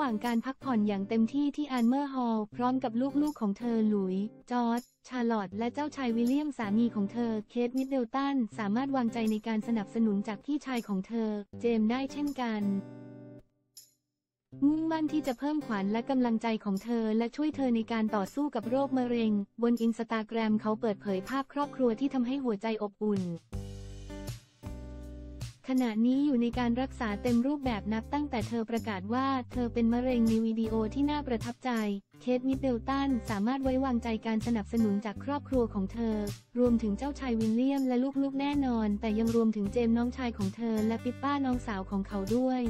หว่างการพักผ่อนอย่างเต็มที่ที่อาร์เมอร์ฮอลล์พร้อมกับลูกๆของเธอหลุยส์ จอร์จ ชาร์ลอตต์และเจ้าชายวิลเลียมสามีของเธอเคท มิดเดิลตันสามารถวางใจในการสนับสนุนจากพี่ชายของเธอเจมส์ได้เช่นกันมุ่งมั่นที่จะเพิ่มขวัญและกำลังใจของเธอและช่วยเธอในการต่อสู้กับโรคมะเร็งบนอินสตาแกรมเขาเปิดเผยภาพครอบครัวที่ทำให้หัวใจอบอุ่นขณะนี้อยู่ในการรักษาเต็มรูปแบบนับตั้งแต่เธอประกาศว่าเธอเป็นมะเร็งในวิดีโอที่น่าประทับใจเคท มิดเดิลตันสามารถไว้วางใจการสนับสนุนจากครอบครัวของเธอรวมถึงเจ้าชายวิลเลียมและลูกๆแน่นอนแต่ยังรวมถึงเจมส์น้องชายของเธอและปิปป้าน้องสาวของเขาด้วย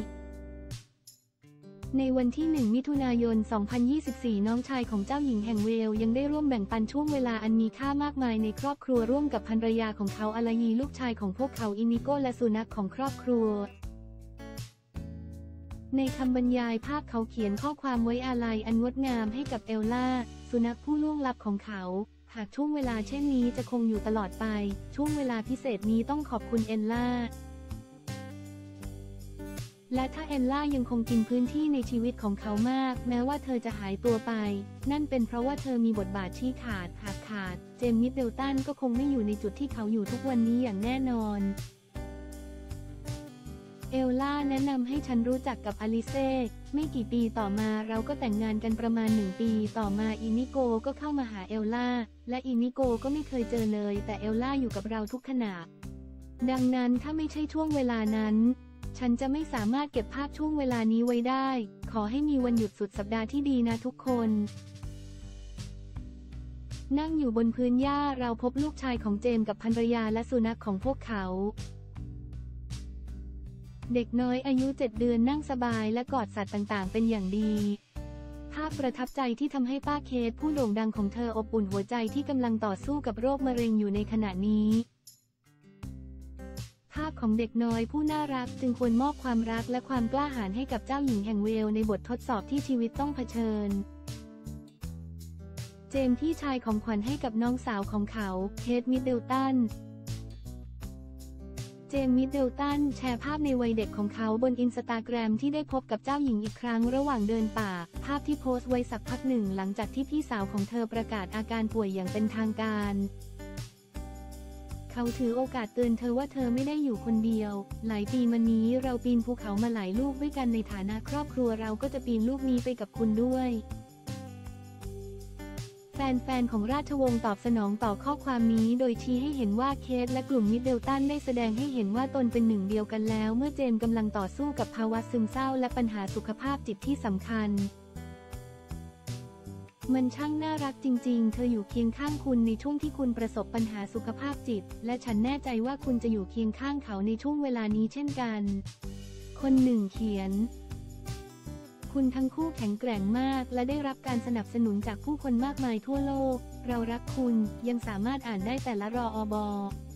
ในวันที่ 1 มิถุนายน 2024 น้องชายของเจ้าหญิงแห่งเวลส์ยังได้ร่วมแบ่งปันช่วงเวลาอันมีค่ามากมายในครอบครัวร่วมกับภรรยาของเขาอาลายีลูกชายของพวกเขาอินิโกและสุนัขของครอบครัวในคำบรรยายภาพเขาเขียนข้อความไว้อาลัยอันงดงามให้กับเอลล่าสุนัขผู้ล่วงลับของเขาหากช่วงเวลาเช่นนี้จะคงอยู่ตลอดไปช่วงเวลาพิเศษนี้ต้องขอบคุณเอลล่าและถ้าเอลล่ายังคงกินพื้นที่ในชีวิตของเขามากแม้ว่าเธอจะหายตัวไปนั่นเป็นเพราะว่าเธอมีบทบาทชี้ขาดหากขาดเจมส์ มิดเดิลตันก็คงไม่อยู่ในจุดที่เขาอยู่ทุกวันนี้อย่างแน่นอนเอลล่าแนะนำให้ฉันรู้จักกับอลิเซ่ไม่กี่ปีต่อมาเราก็แต่งงานกันประมาณ1 ปีต่อมาอินิโกก็เข้ามาหาเอลล่าและอินิโกก็ไม่เคยเจอเลยแต่เอลล่าอยู่กับเราทุกขณะดังนั้นถ้าไม่ใช่ช่วงเวลานั้นฉันจะไม่สามารถเก็บภาพช่วงเวลานี้ไว้ได้ขอให้มีวันหยุดสุดสัปดาห์ที่ดีนะทุกคนนั่งอยู่บนพื้นหญ้าเราพบลูกชายของเจมส์กับภรรยาและสุนัขของพวกเขาเด็กน้อยอายุ7 เดือนนั่งสบายและกอดสัตว์ต่างๆเป็นอย่างดีภาพประทับใจที่ทำให้ป้าเคทผู้โด่งดังของเธออบอุ่นหัวใจที่กำลังต่อสู้กับโรคมะเร็งอยู่ในขณะนี้ภาพของเด็กน้อยผู้น่ารักจึงควรมอบความรักและความกล้าหาญให้กับเจ้าหญิงแห่งเวลส์ในบททดสอบที่ชีวิตต้องเผชิญเจมส์พี่ชายของขวัญให้กับน้องสาวของเขาเคท มิดเดิลตันเจมส์ มิดเดิลตันแชร์ภาพในวัยเด็กของเขาบนอินสตาแกรมที่ได้พบกับเจ้าหญิงอีกครั้งระหว่างเดินป่าภาพที่โพสต์ไว้สักพักหนึ่งหลังจากที่พี่สาวของเธอประกาศอาการป่วยอย่างเป็นทางการเขาถือโอกาสเตือนเธอว่าเธอไม่ได้อยู่คนเดียวหลายปีมานี้เราปีนภูเขามาหลายลูกด้วยกันในฐานะครอบครัวเราก็จะปีนลูกนี้ไปกับคุณด้วยแฟนๆของราชวงศ์ตอบสนองต่อข้อความนี้โดยชี้ให้เห็นว่าเคทและกลุ่มมิดเดิลตันได้แสดงให้เห็นว่าตนเป็นหนึ่งเดียวกันแล้วเมื่อเจมส์กำลังต่อสู้กับภาวะซึมเศร้าและปัญหาสุขภาพจิตที่สำคัญมันช่างน่ารักจริงๆเธออยู่เคียงข้างคุณในช่วงที่คุณประสบปัญหาสุขภาพจิตและฉันแน่ใจว่าคุณจะอยู่เคียงข้างเขาในช่วงเวลานี้เช่นกันคนหนึ่งเขียนคุณทั้งคู่แข็งแกร่งมากและได้รับการสนับสนุนจากผู้คนมากมายทั่วโลกเรารักคุณยังสามารถอ่านได้แต่ละรอบ